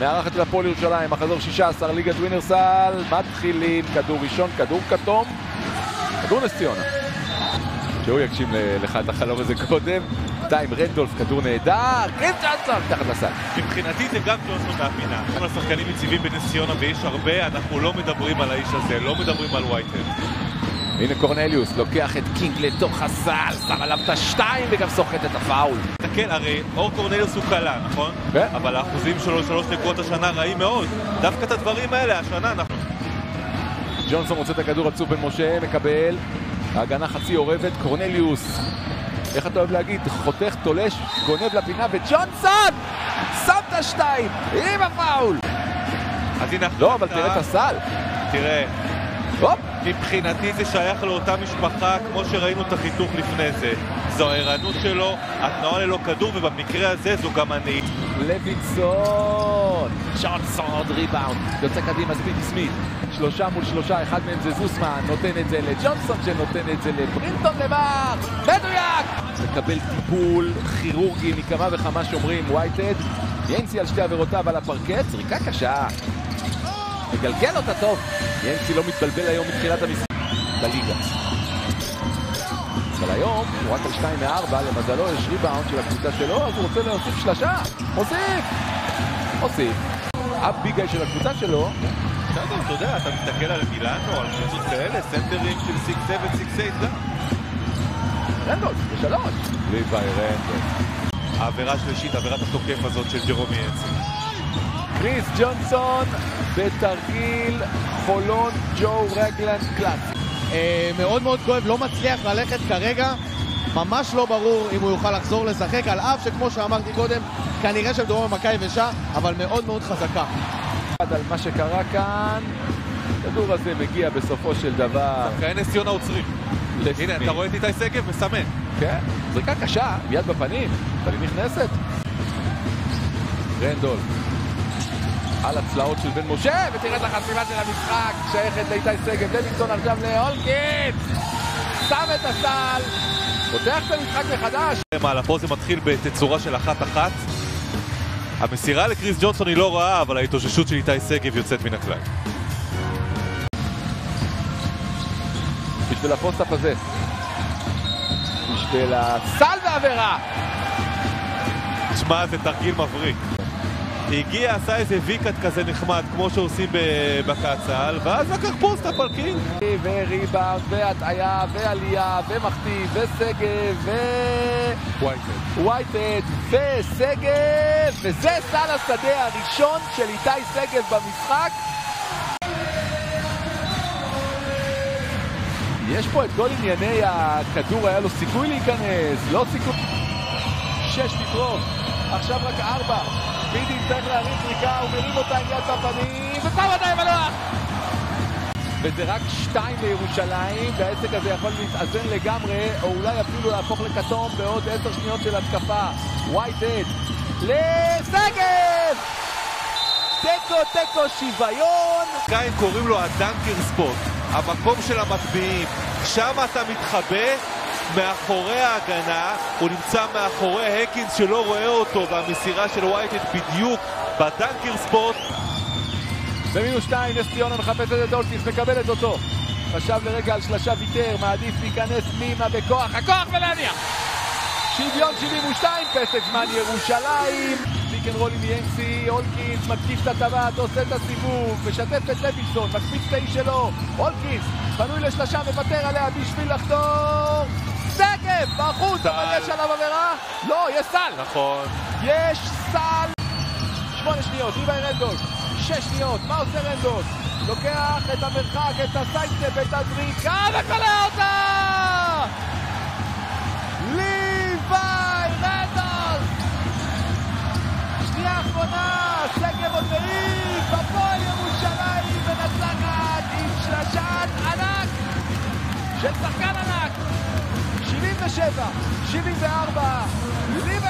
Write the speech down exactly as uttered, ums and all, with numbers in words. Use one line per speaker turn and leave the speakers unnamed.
מארחת לפועל ירושלים, מחזור שישה עשר, ליגת ווינרסל, מתחילים, כדור ראשון, כדור כתום, כדור נס ציונה. שהוא יקשיב לך את החלום הזה קודם, בינתיים רנדולף, כדור נהדר, קריס ג'ונסון, תחת לסל.
מבחינתי זה גם ג'ונסון מהפינה. כל השחקנים מציבים בנס ציונה ויש הרבה, אנחנו לא מדברים על האיש הזה, לא מדברים על ווייטהד.
הנה קורנליוס, לוקח את קינג לתוך הסל, שם עליו את השתיים וגם סוחט את הפאול.
תקל, הרי אור קורנליוס הוא קלה, נכון?
כן.
אבל האחוזים שלו שלוש נקודות השנה רעים מאוד. דווקא את הדברים האלה, השנה אנחנו...
ג'ונסון רוצה את הכדור עצוב בן משה, מקבל, ההגנה חצי עורבת, קורנליוס, איך אתה אוהב להגיד, חותך, תולש, גונב לפינה, וג'ונסון! שם את השתיים, עם הפאול!
אז הנה...
לא, אבל תראה את הסל.
תראה.
הופ!
מבחינתי זה שייך לאותה משפחה כמו שראינו את החיתוך לפני זה. זו הערנות שלו, התנועה ללא כדור, ובמקרה הזה זו גם הנעיט.
לוינסון! ג'ונסון עוד ריבאונד, יוצא קדימה ספידי סמית, שלושה מול שלושה, אחד מהם זה זוסמן, נותן את זה לג'ונסון שנותן את זה לברינטון למר, מדויק! מקבל טיפול כירורגי מכמה וכמה שומרים, ווייטהד, יינסי על שתי עבירותיו על הפרקט, זריקה קשה. מגלגל אותה טוב. יינסי לא מתבלבל היום מתחילת המשחק בליגה. אבל היום הוא רק על שתיים מארבע, למזלו יש ריבאונד של הקבוצה שלו, אז הוא רוצה להוסיף שלושה. מוסיף! מוסיף. אף ביגאי של הקבוצה שלו.
בסדר, אתה יודע, אתה מסתכל על מילאנו, על קבוצות כאלה, סנטרים של שש שבע, שש שמונה גם.
רנדולף, בשלוש. ליוואי רנדולף.
העבירה שלישית, עבירת התוקף הזאת של ג'רומי יינסי.
קריס ג'ונסון בתרגיל חולון ג'ו רגלנד קלאסי.
מאוד מאוד כואב, לא מצליח ללכת כרגע, ממש לא ברור אם הוא יוכל לחזור לשחק, על אף שכמו שאמרתי קודם, כנראה שמדובר במכה יבשה, אבל מאוד מאוד חזקה.
על מה שקרה כאן, הכדור הזה מגיע בסופו של דבר.
שחקני נס ציונה עוצרים. הנה, אתה רואה את איתי שגב מסמן.
כן, זריקה קשה, מיד בפנים, פנים נכנסת. רנדולף. על הצלעות של בן משה, ותראה את החסימה של המשחק, שייכת לאיתי שגב, לוינסון עכשיו להולקין, שם את הסל, פותח את המשחק מחדש.
פה זה מתחיל בתצורה של אחת-אחת. המסירה לקריס ג'ונסון היא לא רעה, אבל ההתאוששות של איתי שגב יוצאת מן הכלל.
בשביל הפוסט-אפ הזה, בשביל הסל ועבירה.
תשמע, זה תרגיל מבריק. הגיע, עשה איזה ויקט כזה נחמד, כמו שעושים בקצ"ל, ואז לקח פוסט-אפ על קינג.
וריבאונד, והטעיה, ועלייה, ומכתיב, ושגב, ו...
ווייטהד.
ווייטהד, ושגב, וזה סל השדה הראשון של איתי שגב במשחק. יש פה את כל ענייני הכדור, היה לו סיכוי להיכנס, לא סיכוי. שש תתרום, עכשיו רק ארבע. בידי צריך להרים זריקה, הוא מרים אותה עם יד בפנים, ושם אותה עם הלוח! וזה רק שתיים לירושלים, והעסק הזה יכול להתאזן לגמרי, או אולי אפילו להפוך לכתום בעוד עשר שניות של התקפה. ווייטהד לשגב! תיקו, תיקו, שוויון!
כאן קוראים לו הדנקר ספוט, המקום של המטביעים. שם אתה מתחבא מאחורי ההגנה, הוא נמצא מאחורי הקינס שלא רואה אותו, והמסירה של ווייטהד בדיוק בדנקר ספוט.
במינוס שתיים, נס ציונה מחפשת את הולקינס, מקבלת אותו. חשב לרגע על שלושה ויתר, מעדיף להיכנס פנימה בכוח, הכוח ולהניח. שוויון שבעים ושתיים, פסק זמן ירושלים. פיק אנד רול עם יינסי, הולקינס מתקיף את הטבעת, עושה את הסיבוב, משתף את לוינסון, מקפיץ את האיש שלו. הולקינס פנוי לשלושה, מוותר עליה בשביל לחתור. שגב בחוץ, אבל יש עליו עבירה? לא, יש סל.
נכון.
יש סל. שמונה שניות, ליוואי רנדולף. שש שניות, מה עושה רנדולף? לוקח את המרחק, את הסייטסטפ, את הזריקה, וקולע אותה! ליוואי רנדולף! שנייה אחרונה, שגב עוד מעיק, בפועל ירושלים מנצחת עם שלשת ענק של שחקן ענק. שבעים ושבע, שבעים וארבע,